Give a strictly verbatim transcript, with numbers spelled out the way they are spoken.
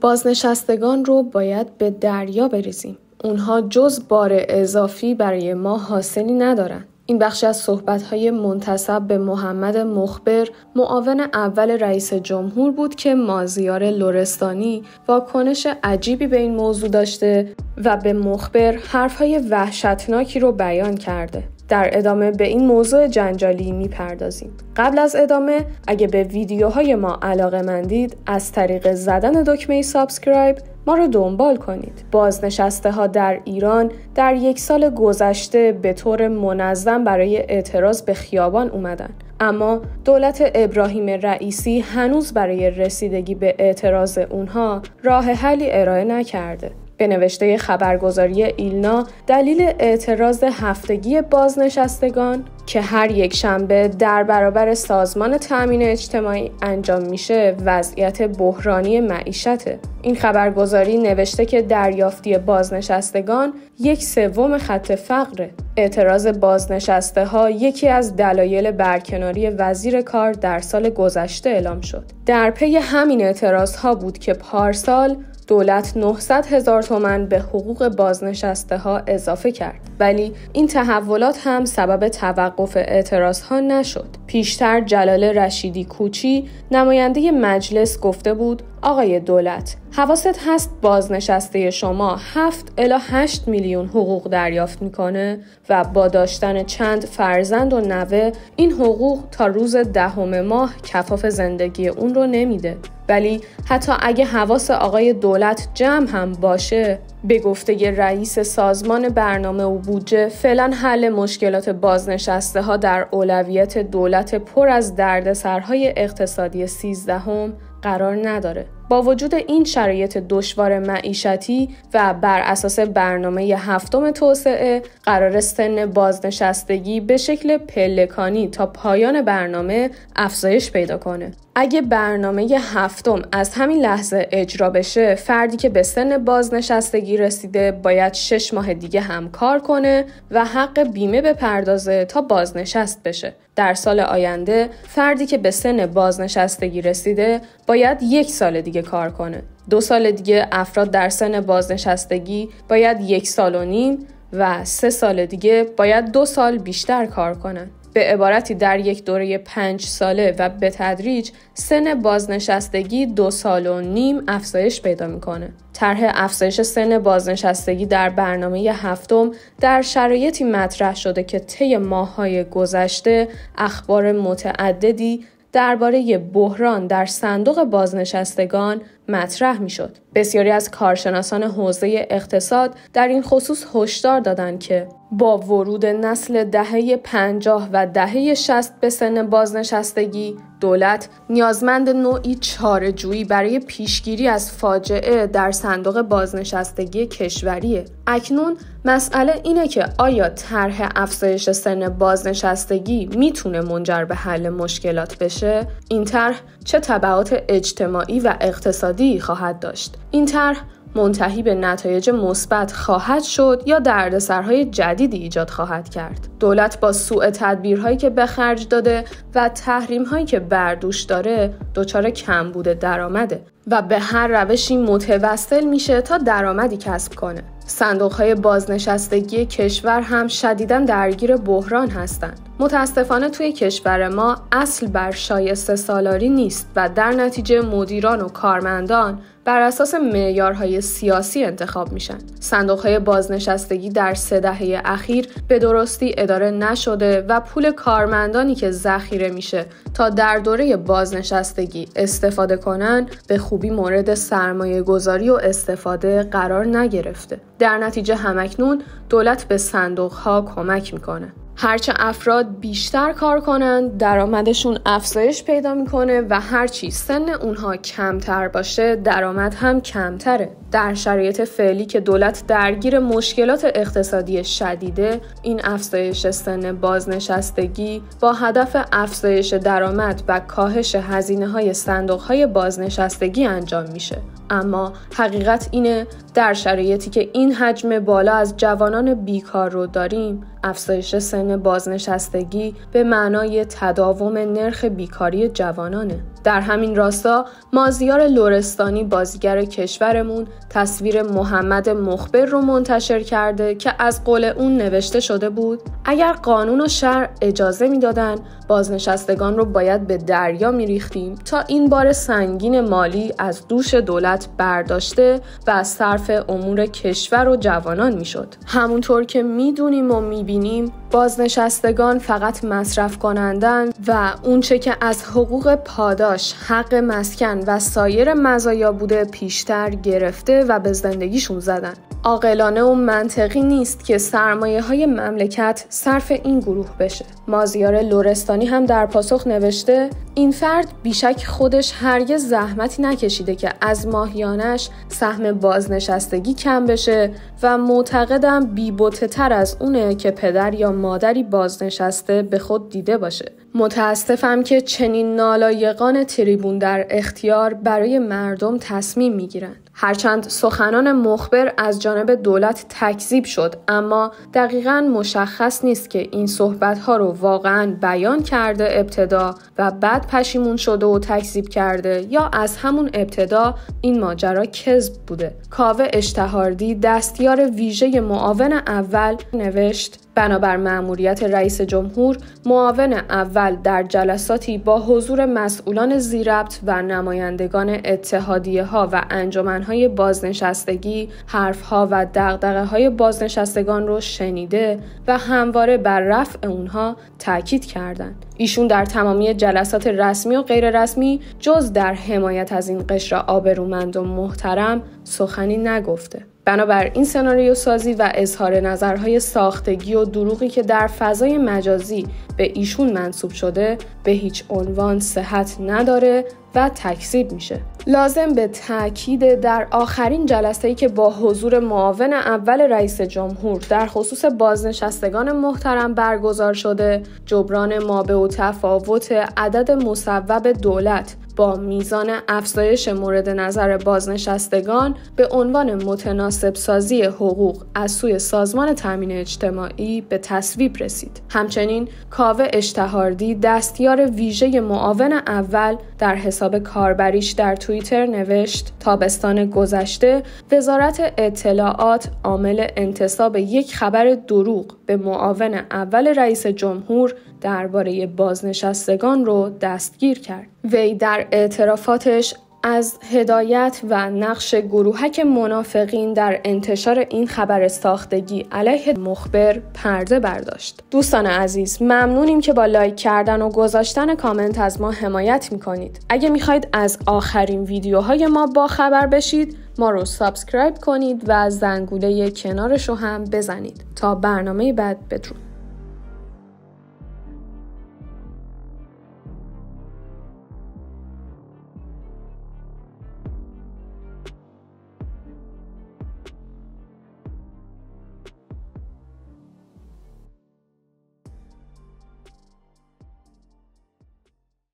بازنشستگان رو باید به دریا بریزیم. اونها جز بار اضافی برای ما حاصلی ندارن. این بخش از صحبت‌های منتسب به محمد مخبر، معاون اول رئیس جمهور بود که مازیار لرستانی واکنش عجیبی به این موضوع داشته و به مخبر حرف‌های وحشتناکی رو بیان کرده. در ادامه به این موضوع جنجالی میپردازیم. قبل از ادامه اگه به ویدیوهای ما علاقه‌مندید از طریق زدن دکمه سابسکرایب ما رو دنبال کنید. بازنشسته ها در ایران در یک سال گذشته به طور منظم برای اعتراض به خیابان اومدن. اما دولت ابراهیم رئیسی هنوز برای رسیدگی به اعتراض اونها راه حلی ارائه نکرده. به نوشته خبرگزاری ایلنا دلیل اعتراض هفتگی بازنشستگان که هر یک شنبه در برابر سازمان تأمین اجتماعی انجام میشه وضعیت بحرانی معیشته. این خبرگزاری نوشته که دریافتی بازنشستگان یک سوم خط فقره. اعتراض بازنشسته ها یکی از دلایل برکناری وزیر کار در سال گذشته اعلام شد. در پی همین اعتراض ها بود که پارسال دولت نهصد هزار تومان به حقوق بازنشسته ها اضافه کرد. ولی این تحولات هم سبب توقف اعتراض ها نشد. پیشتر جلال رشیدی کوچی نماینده مجلس گفته بود آقای دولت، حواست هست بازنشسته شما هفت الی هشت میلیون حقوق دریافت میکنه و با داشتن چند فرزند و نوه این حقوق تا روز دهم ماه کفاف زندگی اون رو نمیده. ولی حتی اگه حواس آقای دولت جمع هم باشه، به گفته رئیس سازمان برنامه و بودجه فعلا حل مشکلات بازنشسته ها در اولویت دولت پر از دردسرهای اقتصادی سیزدهم قرار نداره. با وجود این شرایط دشوار معیشتی و بر اساس برنامه هفتم توسعه قرار سن بازنشستگی به شکل پلکانی تا پایان برنامه افزایش پیدا کنه. اگه برنامه هفتم از همین لحظه اجرا بشه، فردی که به سن بازنشستگی رسیده باید شش ماه دیگه هم کار کنه و حق بیمه بپردازه تا بازنشست بشه. در سال آینده فردی که به سن بازنشستگی رسیده باید یک سال دیگه کار کنه. دو سال دیگه افراد در سن بازنشستگی باید یک سال و نیم و سه سال دیگه باید دو سال بیشتر کار کنن. به عبارتی در یک دوره پنج ساله و به تدریج سن بازنشستگی دو سال و نیم افزایش پیدا میکنه. طرح افزایش سن بازنشستگی در برنامه هفتم در شرایطی مطرح شده که طی ماه‌های گذشته اخبار متعددی درباره بحران در صندوق بازنشستگان مطرح میشد. بسیاری از کارشناسان حوزه اقتصاد در این خصوص هشدار دادند که با ورود نسل دهه پنجاه و دهه شصت به سن بازنشستگی، دولت نیازمند نوعی چاره‌جویی برای پیشگیری از فاجعه در صندوق بازنشستگی کشوریه. اکنون مسئله اینه که آیا طرح افزایش سن بازنشستگی میتونه منجر به حل مشکلات بشه؟ این طرح چه تبعات اجتماعی و اقتصادی خواهد داشت؟ این طرح منتهی به نتایج مثبت خواهد شد یا دردسرهای جدیدی ایجاد خواهد کرد؟ دولت با سوء تدبیرهایی که به خرج داده و تحریم‌هایی که بر دوش داره دچار کمبود درآمده و به هر روشی متوسل میشه تا درآمدی کسب کنه. صندوق‌های بازنشستگی کشور هم شدیداً درگیر بحران هستند. متاسفانه توی کشور ما اصل بر شایسته سالاری نیست و در نتیجه مدیران و کارمندان بر اساس معیارهای سیاسی انتخاب میشن. صندوق‌های بازنشستگی در سه دهه اخیر به درستی اداره نشده و پول کارمندانی که ذخیره میشه تا در دوره بازنشستگی استفاده کنن به خوبی مورد سرمایه گذاری و استفاده قرار نگرفته. در نتیجه همکنون دولت به صندوق‌ها کمک میکنه. هرچه افراد بیشتر کار کنن، درآمدشون افزایش پیدا میکنه و هرچی سن اونها کمتر باشه، درآمد هم کمتره. در شرایط فعلی که دولت درگیر مشکلات اقتصادی شدیده، این افزایش سن بازنشستگی با هدف افزایش درآمد و کاهش هزینه‌های صندوق‌های بازنشستگی انجام میشه. اما حقیقت اینه در شرایطی که این حجم بالا از جوانان بیکار رو داریم، افزایش سن بازنشستگی به معنای تداوم نرخ بیکاری جوانانه. در همین راستا مازیار لرستانی بازیگر کشورمون تصویر محمد مخبر رو منتشر کرده که از قول اون نوشته شده بود اگر قانون و شرع اجازه میدادن بازنشستگان رو باید به دریا میریختیم تا این بار سنگین مالی از دوش دولت برداشته و از صرف امور کشور و جوانان میشد. همونطور که میدونیم و میبینیم بازنشستگان فقط مصرف کنندن و اونچه که از حقوق پاداش، حق مسکن و سایر مزایا بوده پیشتر گرفته و به زندگیشون زدن. عاقلانه و منطقی نیست که سرمایه های مملکت صرف این گروه بشه. مازیار لرستانی هم در پاسخ نوشته این فرد بیشک خودش هرگز زحمتی نکشیده که از ماهیانش سهم بازنشستگی کم بشه و معتقدم بی‌بته تر از اونه که پدر یا مادری بازنشسته به خود دیده باشه. متاسفم که چنین نالایقان تریبون در اختیار برای مردم تصمیم میگیرن. هرچند سخنان مخبر از جانب دولت تکذیب شد، اما دقیقاً مشخص نیست که این صحبت‌ها رو واقعاً بیان کرده ابتدا و بعد پشیمون شده و تکذیب کرده یا از همون ابتدا این ماجرا کذب بوده. کاوه اشتهاردی دستیار ویژه معاون اول نوشت بنابر مأموریت رئیس جمهور، معاون اول در جلساتی با حضور مسئولان ذی‌ربط و نمایندگان اتحادیه‌ها و انجمن‌های بازنشستگی حرف‌ها و دغدغه‌های بازنشستگان را شنیده و همواره بر رفع اونها تاکید کردند. ایشون در تمامی جلسات رسمی و غیر رسمی جز در حمایت از این قشر آبرومند و محترم سخنی نگفته. بنابر این سناریو سازی و اظهار نظرهای ساختگی و دروغی که در فضای مجازی به ایشون منسوب شده به هیچ عنوان صحت نداره و تکذیب میشه. لازم به تأکید در آخرین جلسه‌ای که با حضور معاون اول رئیس جمهور در خصوص بازنشستگان محترم برگزار شده، جبران مابع و تفاوت عدد مصوب دولت با میزان افزایش مورد نظر بازنشستگان به عنوان متناسب سازی حقوق از سوی سازمان تامین اجتماعی به تصویب رسید. همچنین کاوه اشتهاردی دستیار ویژه معاون اول در حساب کاربریش در توییتر نوشت تابستان گذشته وزارت اطلاعات عامل انتساب یک خبر دروغ به معاون اول رئیس جمهور درباره بازنشستگان رو دستگیر کرد. وی در اعترافاتش از هدایت و نقش گروهک منافقین در انتشار این خبر ساختگی علیه مخبر پرده برداشت. دوستان عزیز، ممنونیم که با لایک کردن و گذاشتن کامنت از ما حمایت میکنید. اگه میخواید از آخرین ویدیوهای ما با خبر بشید، ما رو سابسکرایب کنید و زنگوله کنارشو هم بزنید. تا برنامه بعد، بدرود.